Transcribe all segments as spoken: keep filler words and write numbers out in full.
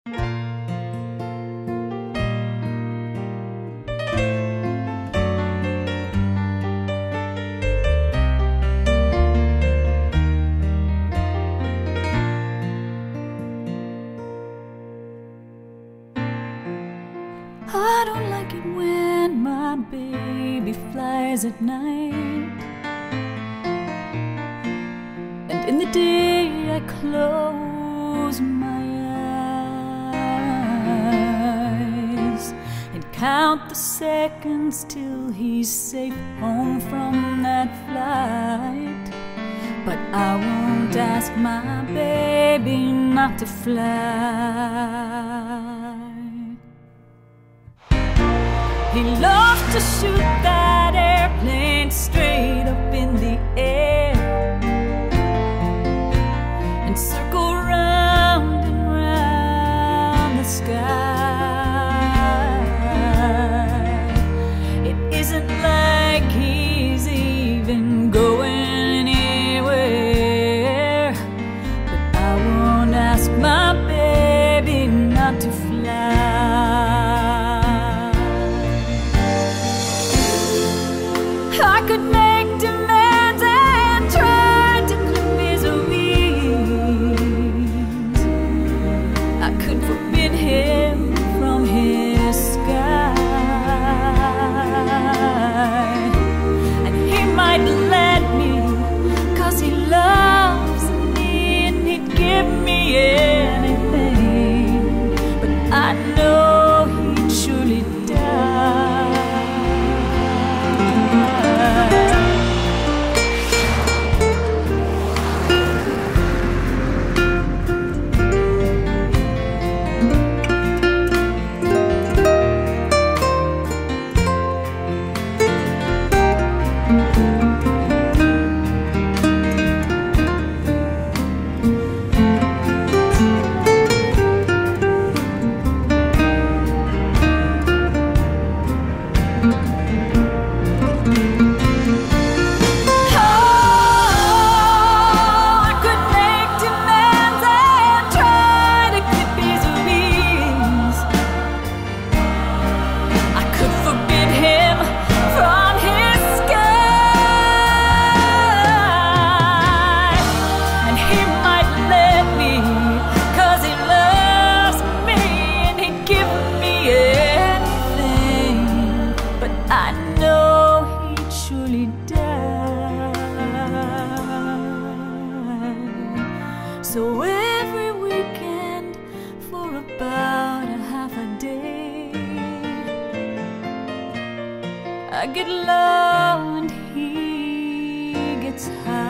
I don't like it when my baby flies at night, and in the day I close my eyes and count the seconds till he's safe home from that flight. But I won't ask my baby not to fly. He loves to shoot that airplane straight up in the air and circle round and round the sky. It isn't like he's even going anywhere, but I won't ask my baby not to fly. I could make demands and try to clip his wings. I could forbid him from his sky, and he might let me, 'cause he loves me and he'd give me anything. But I know he'd surely die. So every weekend for about a half a day, I get low and he gets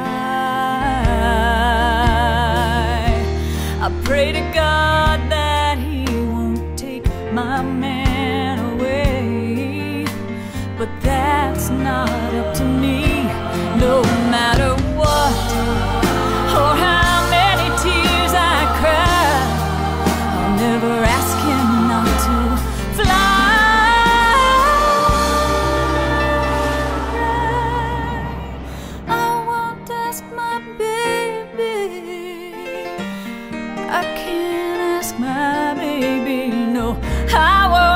high. I pray to God that he won't take my man away, but that's not up to me. No matter what or how many tears I cry, I'll never ask him not to fly. I won't ask my baby, I can't ask my baby, no, I won't.